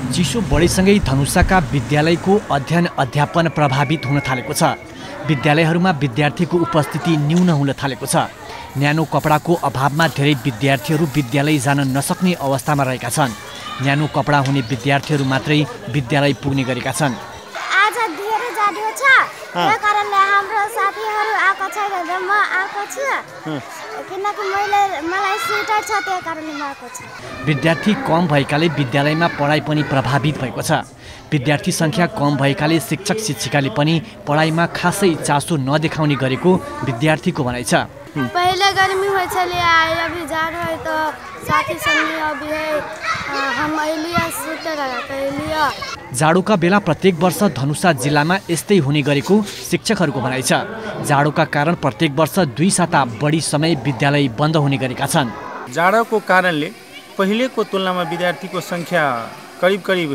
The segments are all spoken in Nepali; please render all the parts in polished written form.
चिसो बढेसँगै धनुषाका विद्यालयको अध्ययन अध्यापन प्रभावित हुन थालेको छ। विद्यालयहरूमा विद्यार्थीको उपस्थिति न्यून हुन थालेको छ। न्यानो कपडाको अभावमा धेरै विद्यार्थीहरू विद्यालय जान नसक्ने अवस्थामा रहेका छन्। न्यानो कपडा हुने विद्यार्थीहरू मात्रै विद्यालय पुग्ने गरेका छन्। आज धेरै जाडो छ, त्यही कारणले हाम्रो साथीहरू आएको छैन र म आएको छु, किनकि मलाई स्वेटर छ, त्यही कारणले म आएको छु। विद्यार्थी कम भएकाले विद्यालयमा पढाइ पनि प्रभावित भएको छ। विद्यार्थी संख्या कम भएकाले शिक्षक शिक्षिकाले पनि पढाइमा खासै चासो नदेखाउने गरेको विद्यार्थीको भनाइ छ। पहले गर्मी होइ छले, अभी जाडो है तो साथी संग अभी है हम अलिया स्वेटर लगाएको। जाडोका बेला प्रत्येक वर्ष धनुषा जिल्लामा यस्तै हुने गरेको शिक्षकहरूको भनाइ छ। जाडोका कारण प्रत्येक वर्ष 2 साता बढी समय विद्यालय बन्द हुने गरेका छन्। जाडोको कारणले पहिलेको तुलनामा विद्यार्थीको संख्या करिब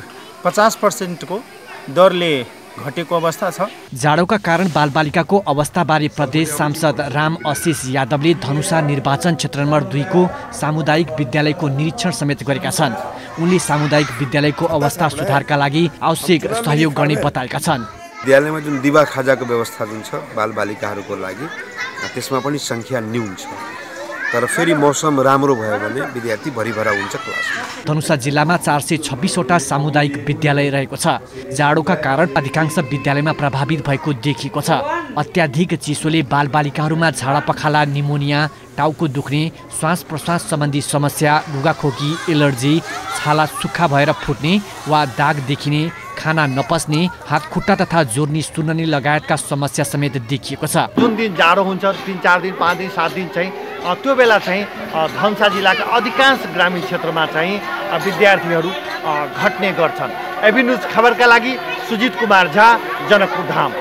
50% को दरले घटेको अवस्था छ। जाडोका कारण बालबालिकाको अवस्थाबारे प्रदेश सांसद राम आशिष यादवले धनुषा निर्वाचन क्षेत्र नम्बर 2 को सामुदायिक विद्यालयको निरीक्षण समेत गरेका छन्। उनले सामुदायिक विद्यालयको अवस्था सुधारका लागि आवश्यक सहयोग गर्ने बताएका छन्। विद्यालयमा जुन दिवा खाजाको व्यवस्था जुन छ बालबालिकाहरूको लागि, त्यसमा पनि संख्या न्यून छ। तर फेरि मौसम राम्रो भयो भने विद्यार्थी भरिभरा हुन्छ क्लासमा। धनुषा जिल्लामा 426 वटा सामुदायिक विद्यालय रहेको छ। जाडोका कारण अधिकांश विद्यालयमा प्रभावित भएको देखिएको छ। अत्याधिक चिसोले बालबालिकाहरूमा झाडापखाला, निमोनिया, टाउको दुख्ने, श्वास प्रश्वास सम्बन्धी समस्या, रुगाखोकी, एलर्जी, छाला सुक्खा भएर फुट्ने वा दाग देखिने, खाना नपच्ने, हात खुट्टा तथा जोर्नी सुन्ने लगायतका समस्या समेत देखिएको छ। जुन दिन जाडो हुन्छ 3-4 दिन 5 दिन 7 दिन चाहिँ त्यो बेला चाहिँ धनुषा जिल्लाका अधिकांश ग्रामीण क्षेत्रमा चाहिँ विद्यार्थीहरू घट्ने गर्छन्। एबी न्यूज खबरका लागि सुजित कुमार झा, जनकपुर धाम।